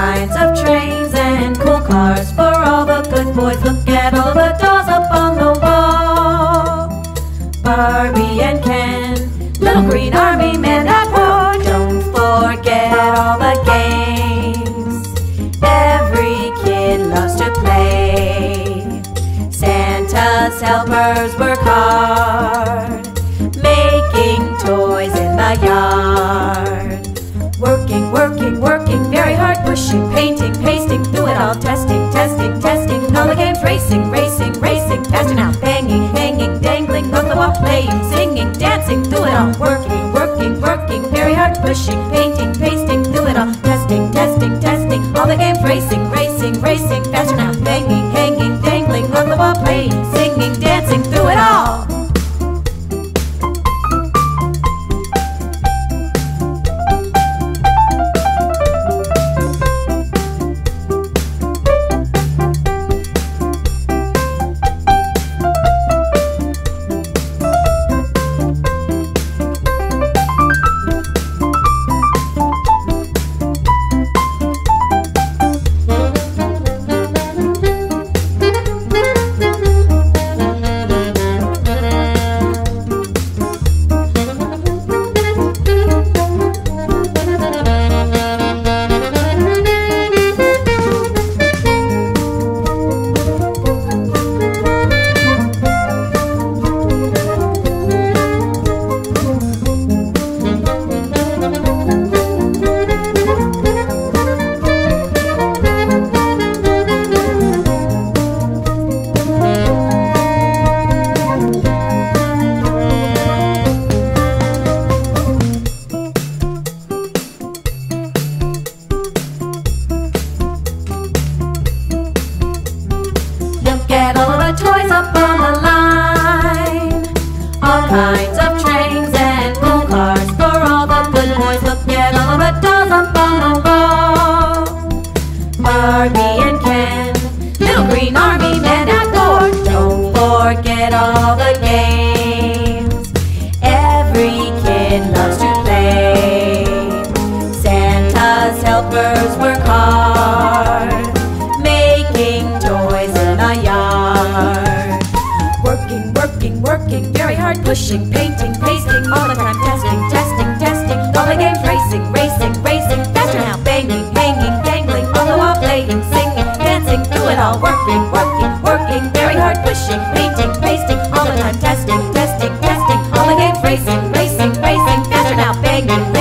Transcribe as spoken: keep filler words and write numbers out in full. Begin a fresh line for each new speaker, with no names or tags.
kinds of trains and cool cars for all the good boys. Look at all the dolls up on the wall. Barbie and Ken, little green army men at war. Don't forget all the games every kid loves to play. Santa's helpers work hard, making toys in the yard. Working, working, working very hard, pushing, painting, pasting, through it all, testing, testing, testing. All the games, racing, racing, racing, faster now. Hanging, hanging, dangling on the wall, playing, singing, dancing, through it all. Working, working, working very hard, pushing, painting, pasting, through it all, testing, testing, testing. All the games, racing, racing, racing, faster now. Hanging, hanging, dangling on the wall, playing, singing, dancing, through it all. Get all the toys up on the line, all kinds of trains and cool cars for all the good boys. Look at all the dolls up on the wall. Barbie and Ken, little green army men at war. Don't forget all the games every kid loves to play. Santa's helpers work hard, making toys in the yard. Working, working, working very hard, pushing, painting, pasting, all the time, testing, testing, testing. All the games, racing, racing, racing, faster now. Banging, hanging, dangling on the wall, playing, singing, dancing, through it all. Working, working, working very hard, pushing, painting, pasting, all the time, testing, testing, testing. All the games, racing, racing, racing, faster now. Banging,